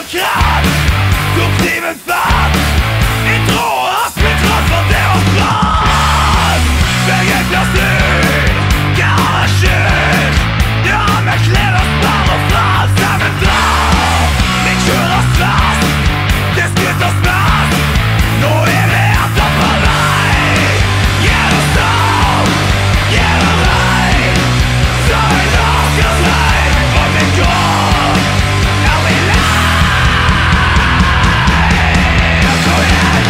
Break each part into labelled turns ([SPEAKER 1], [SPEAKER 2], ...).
[SPEAKER 1] och kraft, tog kniven fatt i tro att bli trotsad deras brand. Vägen blir styrd, garage, jag med kläder, spar och frans, även drar. Min kuras fast, det skuttas fast, nå är det att tappa mig. Genom storm, genom regn, så är naken mig. Och min gård är min liv. Kom igen!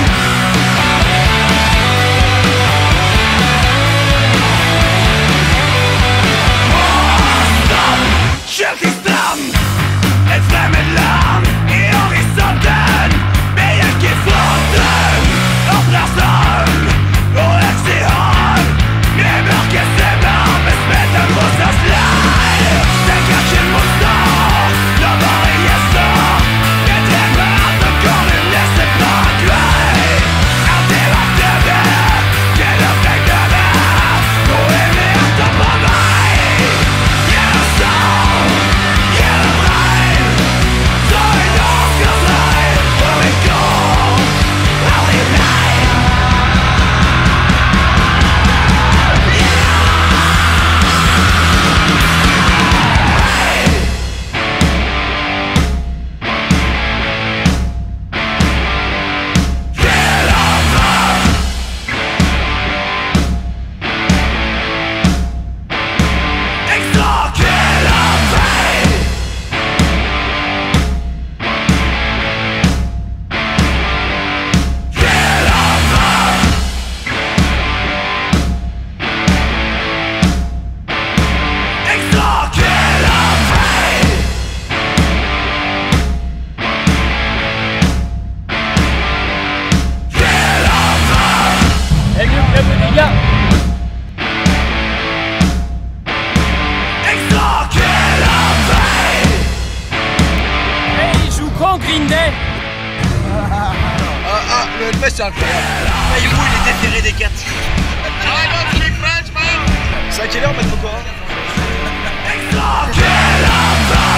[SPEAKER 1] Stopp! Kyrkningsstrand, ett främmande land i horisonten. Bjälk i fronten, öppnar snön och öks i hand. Med mörker stämmer, med smälten rostas liv. Den kanske måste när varje gäster. Det träffar att de går nu nästa bakväg. Allt det var döde, det upptäckte det. Då är vi att tappa mig. Genom storm, genom regn, så är naken mig. Och vi går aldrig nej. Extra killa mig. Killa mig. Extra killa mig. Killa mig. Extra killa mig.
[SPEAKER 2] Hey, il joue quand Green Day?
[SPEAKER 3] Le mec c'est incroyable.
[SPEAKER 4] Du coup, il est déterré des quatre.
[SPEAKER 3] C'est à quelle heure maintenant quoi?
[SPEAKER 1] Extra killa mig.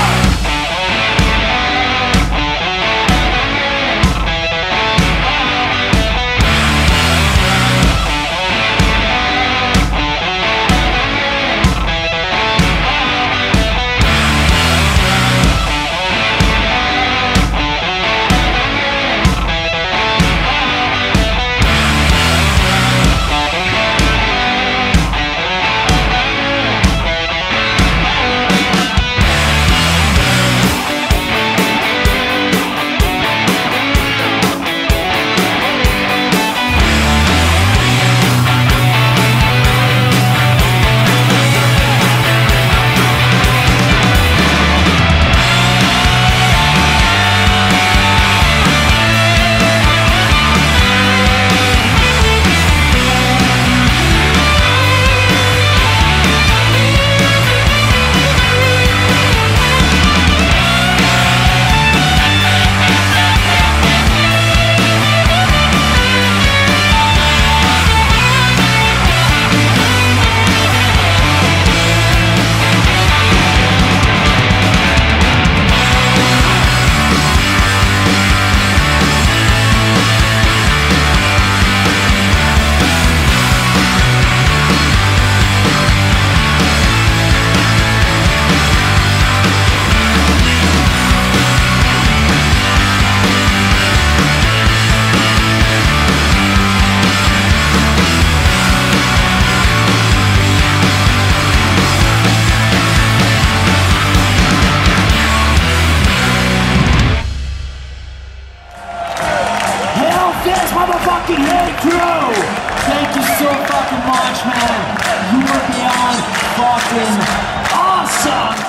[SPEAKER 5] Hellfest motherfucking Hey Crew! Thank you so fucking much, man. You were beyond fucking awesome!